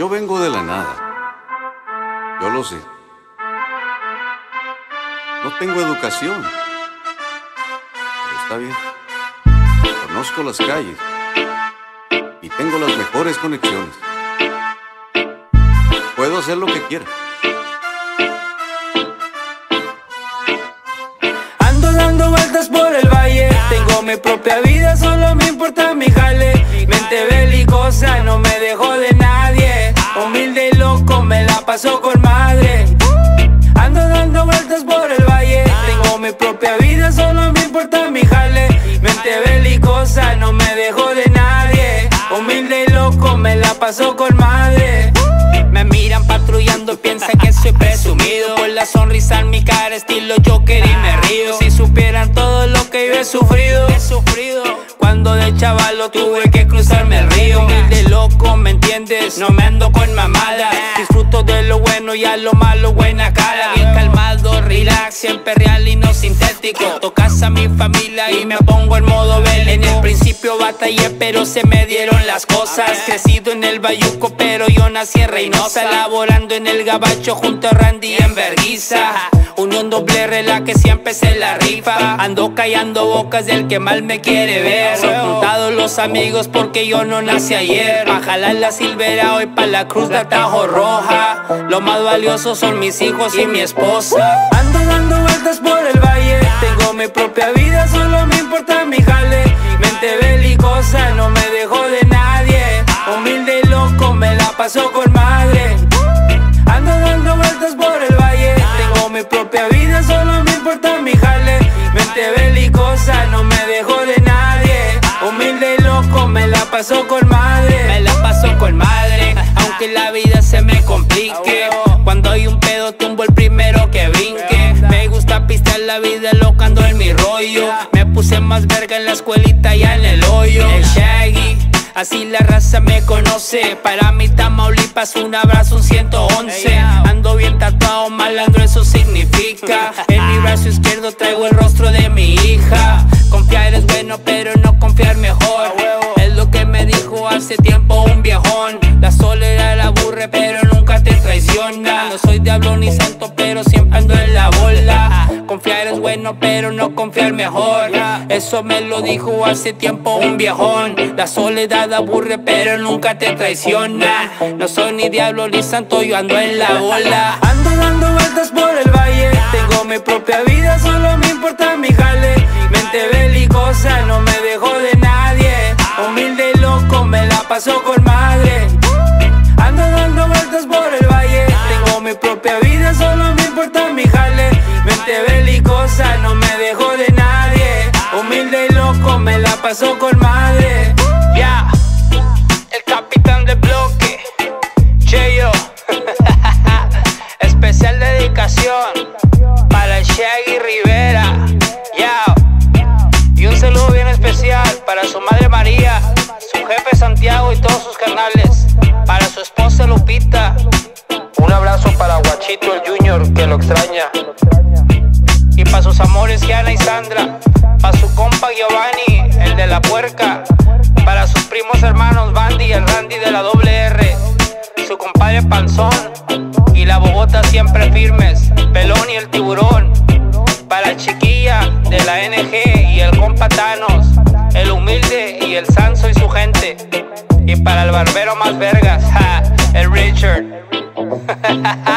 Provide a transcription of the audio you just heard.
Yo vengo de la nada. Yo lo sé. No tengo educación. Pero está bien. Conozco las calles. Y tengo las mejores conexiones. Puedo hacer lo que quiera. Ando dando vueltas por el valle. Tengo mi propia vida, solo me importa mi jale. Mente belicosa, no me dejo de nadie. Humilde y loco, me la paso con madre. Ando dando vueltas por el valle. Tengo mi propia vida, solo me importa mi jale. Mente belicosa, no me dejo de nadie. Humilde y loco, me la paso con madre. Me miran patrullando, piensan que soy presumido. Por la sonrisa en mi cara, estilo Joker y me río. Si supieran todo lo que yo he sufrido. Cuando de chavalo tuve que cruzarme el río. Humilde loco, ¿me entiendes? No me ando con mamadas. Disfruto de lo bueno y a lo malo buena cara. Bien calmado, relax, siempre real y no sintético. Tocas a mi familia y me pongo en modo bélico. En el principio batallé, pero se me dieron las cosas. Crecido en el Bayuco, pero yo nací en Reynosa. Laborando en el Gabacho junto a Randy en Berguiza. Unión doble R, la que siempre se la rifa. Ando callando bocas del que mal me quiere ver. Son contados los amigos porque yo no nací ayer. Pa' jalar la Silvera, hoy pa' la Cruz de Atajo Roja. Lo más valioso son mis hijos y mi esposa. Ando dando vueltas por el valle. Tengo mi propia vida, solo me importa mi jale. Mente belicosa, no me dejo de nadie. Humilde y loco, me la paso con madre. Ando dando vueltas por el valle. Tengo mi propia vida, solo me importa mi jale. Mente belicosa, no me dejo de nadie. Humilde y loco, me la paso con madre. Me la paso con madre, aunque la vida se me complique. Cuando hay un pedo tumbo el primero que brinque. Me gusta pistear la vida loca, ando en mi rollo. Me puse más verga en la escuelita, ya en el hoyo. El Shaggy, así la raza me conoce. Para mí Tamaulipas un abrazo, un 111. Ando bien tatuado, malandro, eso significa. En mi brazo izquierdo traigo el rostro de mi hija. Confiar es bueno, pero no confiar mejor. Es lo que me dijo hace tiempo un viejón. La soledad la aburre, pero nunca te traiciona. No soy diablo ni santo, pero siempre ando en la bola. Confiar es bueno, pero no confiar mejor. Eso me lo dijo hace tiempo un viejón. La soledad aburre, pero nunca te traiciona. No soy ni diablo ni santo, yo ando en la bola. Ando dando vueltas por el valle. Tengo mi propia vida, solo me importa mi jale. Mente belicosa, no me dejo de nadie. Humilde y loco, me la paso con madre. Ando dando vueltas por el valle. Tengo mi propia vida, solo me importa mi jale. Mente belicosa, no me dejo de nadie. Humilde y loco, me la paso con madre. Ya, el capitán del bloque, Cheyo. Especial dedicación para el Shaggy Rivera. Ya. Y un saludo bien especial para su madre María, su jefe Santiago y todos sus carnales. Para su esposa Lupita. Un abrazo para Guachito el Junior, que lo extraña. Y para sus amores Gianna y Sandra. Para su compa Giovanni, el de la puerca. Para sus primos hermanos Bandy y el Randy de la doble R. Su compadre Panzón y la Bogota siempre firmes. Pelón y el Tiburón. Para Chiquilla de la NG y el compa Thanos, el Humilde y el Sanso y su gente. Y para el barbero más vergas, el Richard.